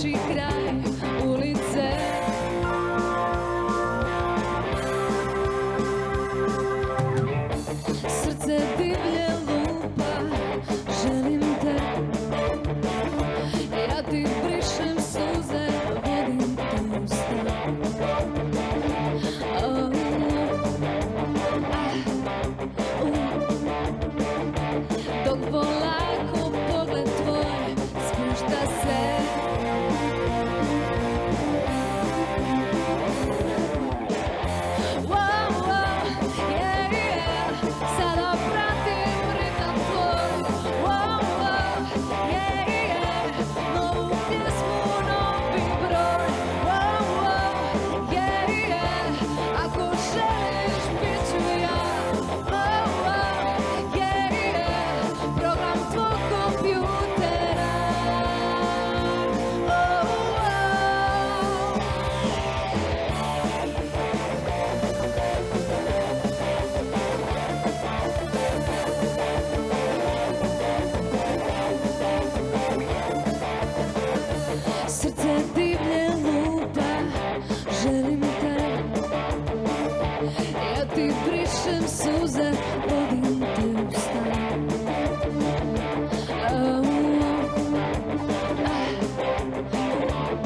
treći kraj ulice. Srce divlje lupa, želim te. Ja ti brišem suze, vodim te u stan. Dok polako pogled tvoj spušta se. Sada pratim ritam tvoj. Novu pjesmu, novi broj. Ako želiš, bit ću ja. Program tvog kompjutera. Srce divlje lupa, želim te. Ja ti brišem suze, vodim te u stan.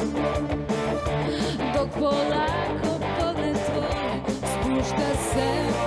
Dok polako pogled tvoj spušta se.